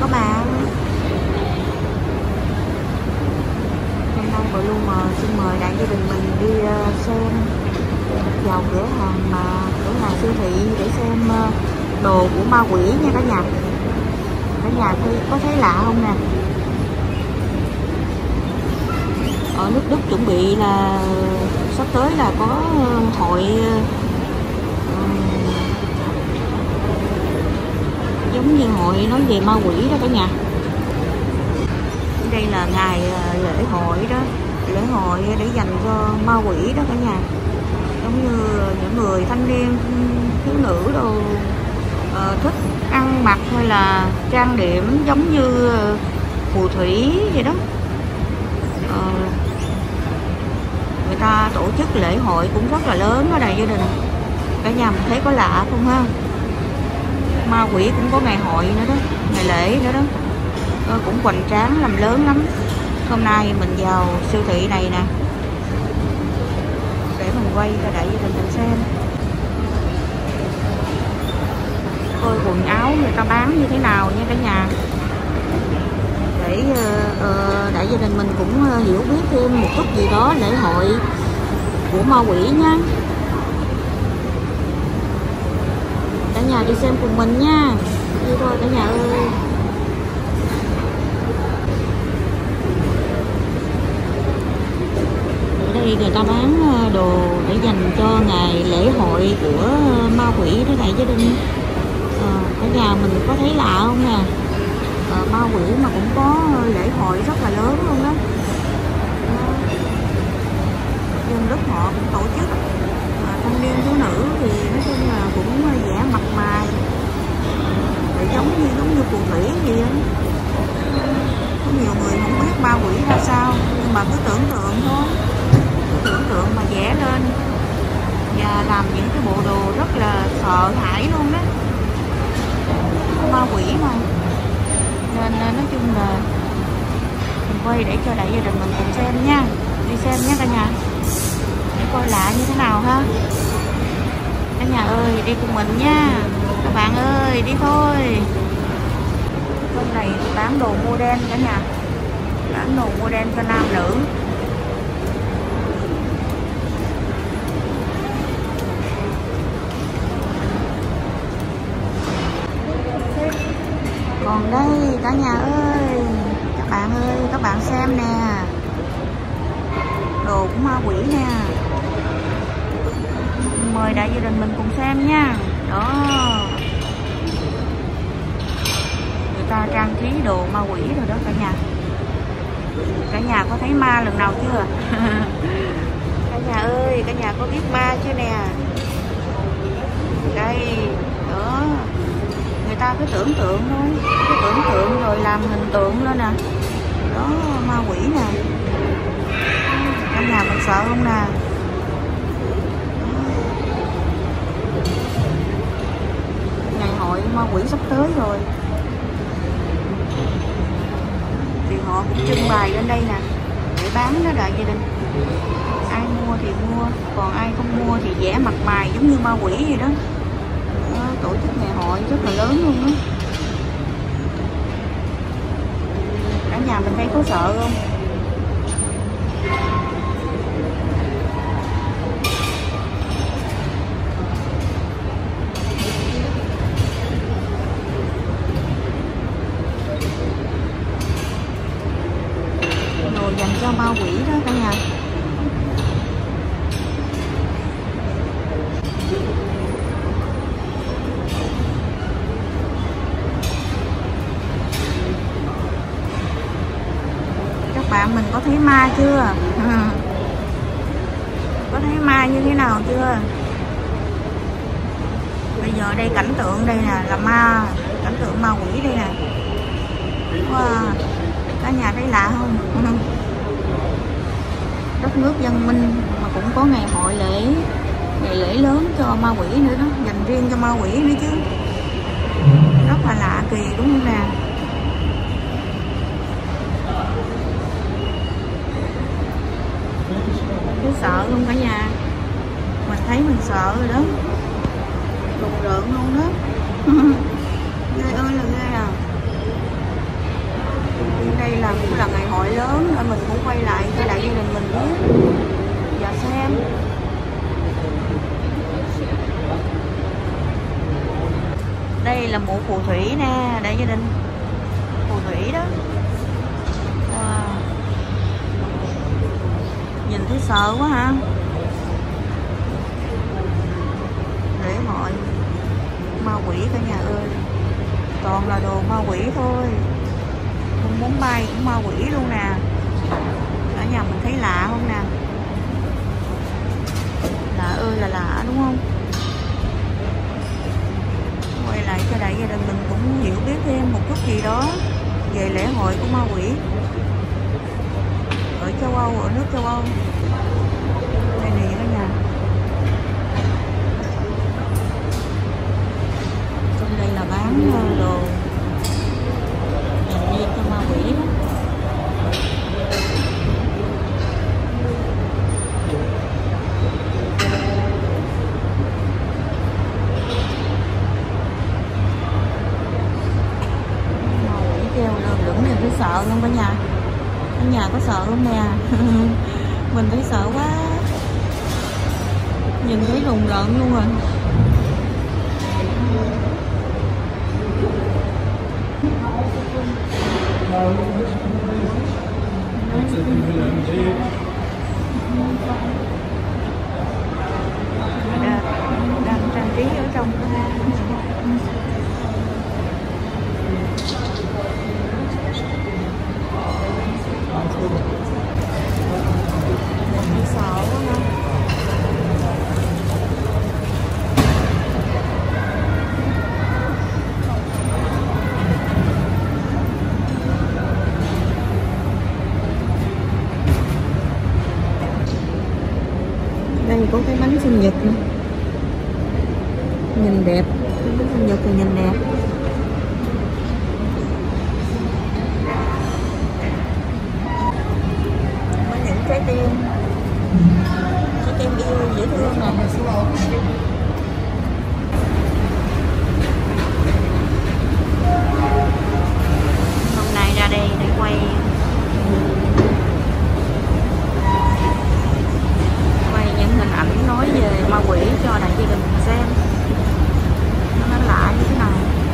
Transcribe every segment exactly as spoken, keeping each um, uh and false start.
các bạn. Hôm nay Bộ Lu mời xin mời đại gia đình mình đi xem vào cửa hàng mà cửa hàng siêu thị để xem đồ của ma quỷ nha cả nhà. Cả nhà có thấy lạ không nè? Ở nước Đức chuẩn bị là sắp tới là có hội giống như hội nói về ma quỷ đó cả nhà. Đây là ngày lễ hội đó, lễ hội để dành cho ma quỷ đó cả nhà. Giống như những người thanh niên, thiếu nữ đồ uh, thích ăn mặc hay là trang điểm giống như phù thủy vậy đó. Uh, người ta tổ chức lễ hội cũng rất là lớn ở đại gia đình. Cả nhà mình thấy có lạ không ha? Ma quỷ cũng có ngày hội nữa đó, ngày lễ nữa đó, uh, cũng hoành tráng làm lớn lắm. Hôm nay mình vào siêu thị này nè để mình quay cho đại gia đình mình xem coi quần áo người ta bán như thế nào nha cả nhà, để uh, uh, đại gia đình mình cũng uh, hiểu biết thêm một chút gì đó lễ hội của ma quỷ nha. Cả nhà đi xem cùng mình nha, đi thôi cả nhà ơi. Đây người ta bán đồ để dành cho ngày lễ hội của ma quỷ đó đại gia đình. À, ở nhà mình có thấy lạ không nè? À, ma quỷ mà cũng có lễ hội rất là lớn luôn đó. Dân đất họ cũng tổ chức. À, thanh niên thiếu nữ thì nói chung là cũng vẽ mặt mày để giống như giống như phù thủy gì đó. Có nhiều người không biết ma quỷ ra sao, nhưng mà cứ tưởng tượng thôi, tưởng tượng mà vẽ lên và làm những cái bộ đồ rất là sợ hãi luôn đó, ma quỷ mà. Nên nói chung là mình quay để cho đại gia đình mình cùng xem nha, đi xem nhé cả nhà, để coi lạ như thế nào ha. Cả nhà ơi đi cùng mình nha, các bạn ơi đi thôi. Bên này bán đồ mua đen cả nhà, bán đồ mua đen cho nam nữ. Còn đây cả nhà ơi, các bạn ơi, các bạn xem nè, đồ của ma quỷ nè. Mời đại gia đình mình cùng xem nha. Đó, người ta trang trí đồ ma quỷ rồi đó cả nhà. Cả nhà có thấy ma lần nào chưa? Cả nhà ơi, cả nhà có biết ma chưa nè? Đây, đó, người ta cứ tưởng tượng thôi, cứ tưởng tượng rồi làm hình tượng lên nè. Đó, ma quỷ nè. Cả nhà mình sợ không nè? Ngày hội ma quỷ sắp tới rồi thì họ cũng trưng bày lên đây nè để bán đó đại gia đình. Ai mua thì mua, còn ai không mua thì vẽ mặt mày giống như ma quỷ vậy đó. Đó, tổ chức ngày hội rất là lớn luôn đó. Cả nhà mình thấy có sợ không? Đồ dành cho ma quỷ đó cả nhà. Bạn mình có thấy ma chưa? Có thấy ma như thế nào chưa? Bây giờ đây cảnh tượng đây nè là ma, cảnh tượng ma quỷ đây nè. Wow, cả nhà thấy lạ không? Đất nước văn minh mà cũng có ngày hội lễ, ngày lễ lớn cho ma quỷ nữa đó, dành riêng cho ma quỷ nữa chứ. Rất là lạ kỳ đúng không nè? Cứ sợ luôn cả nhà, mình thấy mình sợ rồi đó, rùng rợn luôn đó. Ghê ơi là ghê à. là cũng là ngày hội lớn nên mình cũng quay lại cho đại gia đình mình biết và xem. Đây là mộ phù thủy nè đại gia đình, phù thủy đó. Wow. Nhìn thấy sợ quá hả? Lễ hội ma quỷ cả nhà ơi, toàn là đồ ma quỷ thôi. Con bóng bay cũng ma quỷ luôn nè. Ở nhà mình thấy lạ không nè? Lạ ơi là lạ đúng không? Quay lại cho đại gia đình mình cũng hiểu biết thêm một chút gì đó về lễ hội của ma quỷ ở châu Âu, ở nước châu Âu. Đây nè cả nhà. Trong đây là bán đồ dành riêng cho ma quỷ đó. Thấy sợ không cả nhà? Ở nhà có sợ không nè? Mình thấy sợ quá, nhìn thấy rùng rợn luôn rồi. Đang, đang trang trí ở trong đây có cái bánh sinh nhật nữa. Nhìn đẹp, cái bánh sinh nhật thì nhìn đẹp. Có những trái tim, trái tim yêu dễ thương này. Hôm nay ra đây để quay hình ảnh nói về ma quỷ cho đại gia đình xem nó lạ như thế nào.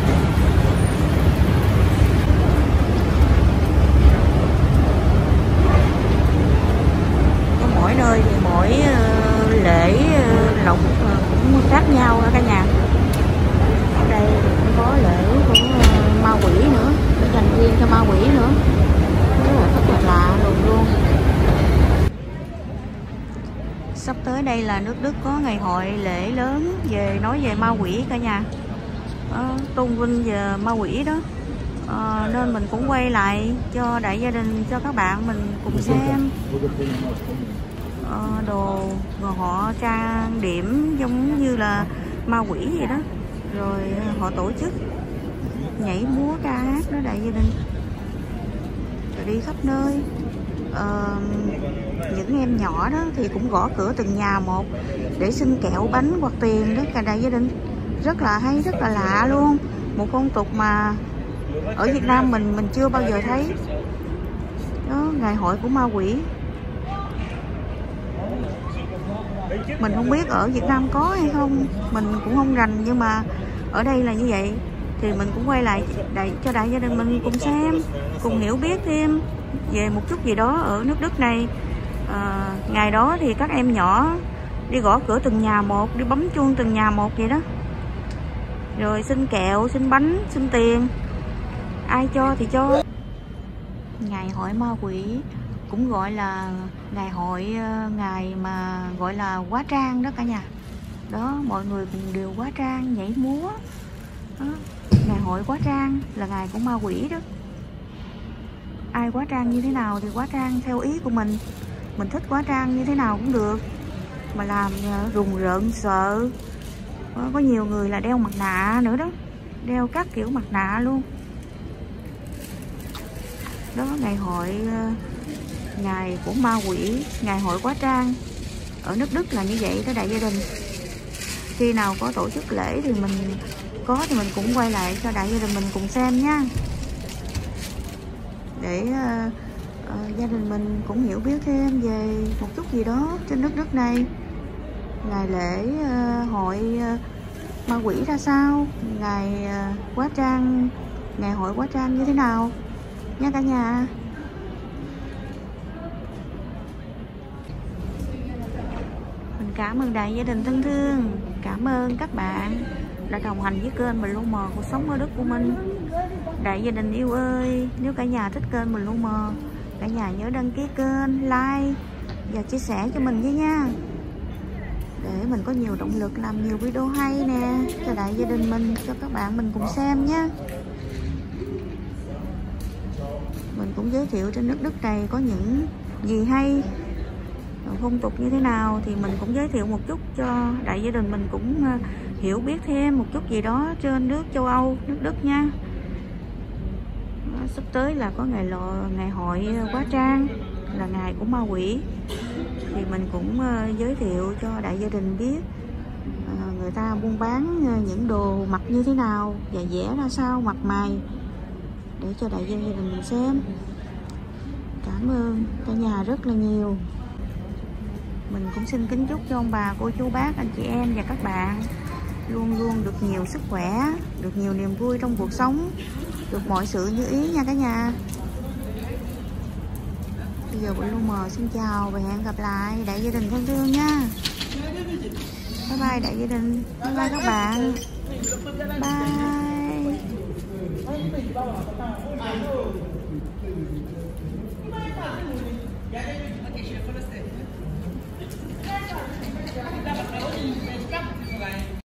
Có mỗi nơi thì mỗi uh, lễ uh, lộc uh, cũng khác nhau cả nhà. Ở đây cũng có lễ của uh, ma quỷ nữa, để dành riêng cho ma quỷ nữa, rất là rất là lạ luôn luôn. Sắp tới đây là nước Đức có ngày hội lễ lớn về nói về ma quỷ cả nhà, à, tôn vinh về ma quỷ đó, à, nên mình cũng quay lại cho đại gia đình, cho các bạn mình cùng xem. À, đồ rồi họ trang điểm giống như là ma quỷ vậy đó, rồi họ tổ chức nhảy múa ca hát đó đại gia đình, rồi đi khắp nơi. Uh, những em nhỏ đó thì cũng gõ cửa từng nhà một để xin kẹo bánh hoặc tiền đó cả đại gia đình, rất là hay, rất là lạ luôn. Một phong tục mà ở Việt Nam mình mình chưa bao giờ thấy đó. Ngày hội của ma quỷ mình không biết ở Việt Nam có hay không, mình cũng không rành, nhưng mà ở đây là như vậy thì mình cũng quay lại đại, cho đại gia đình mình cùng xem, cùng hiểu biết thêm về một chút gì đó ở nước Đức này. À, ngày đó thì các em nhỏ đi gõ cửa từng nhà một, đi bấm chuông từng nhà một vậy đó, rồi xin kẹo, xin bánh, xin tiền, ai cho thì cho. Ngày hội ma quỷ cũng gọi là ngày hội, ngày mà gọi là hóa trang đó cả nhà. Đó, mọi người cùng đều hóa trang nhảy múa đó. Ngày hội hóa trang là ngày của ma quỷ đó. Ai hóa trang như thế nào thì hóa trang theo ý của mình. Mình thích hóa trang như thế nào cũng được, mà làm rùng rợn sợ. Có nhiều người là đeo mặt nạ nữa đó, đeo các kiểu mặt nạ luôn. Đó, ngày hội, ngày của ma quỷ, ngày hội hóa trang ở nước Đức là như vậy đó đại gia đình. Khi nào có tổ chức lễ thì mình có thì mình cũng quay lại cho đại gia đình mình cùng xem nha. để uh, uh, gia đình mình cũng hiểu biết thêm về một chút gì đó trên đất nước này. Ngày lễ uh, hội uh, ma quỷ ra sao, ngày uh, hóa trang, ngày hội hóa trang như thế nào nha cả nhà. Mình cảm ơn đại gia đình thân thương, cảm ơn các bạn đã đồng hành với kênh Mình Lu Mờ Cuộc Sống Ở Đức của mình. Đại gia đình yêu ơi, nếu cả nhà thích kênh Mình Lu Mờ, cả nhà nhớ đăng ký kênh, like và chia sẻ cho mình với nha, để mình có nhiều động lực làm nhiều video hay nè cho đại gia đình mình, cho các bạn mình cùng xem nhé. Mình cũng giới thiệu trên đất nước này có những gì hay, phong tục như thế nào thì mình cũng giới thiệu một chút cho đại gia đình mình cũng hiểu biết thêm một chút gì đó trên nước châu Âu, nước Đức nha. Sắp tới là có ngày lò ngày hội hóa trang, là ngày của ma quỷ, thì mình cũng giới thiệu cho đại gia đình biết người ta buôn bán những đồ mặc như thế nào và vẽ ra sao mặt mày để cho đại gia đình mình xem. Cảm ơn cả nhà rất là nhiều. Mình cũng xin kính chúc cho ông bà, cô chú bác, anh chị em và các bạn luôn luôn được nhiều sức khỏe, được nhiều niềm vui trong cuộc sống, được mọi sự như ý nha cả nhà. Bây giờ Mình Lu Mờ xin chào và hẹn gặp lại đại gia đình thân thương nha. Bye bye đại gia đình, bye bye các bạn, bye.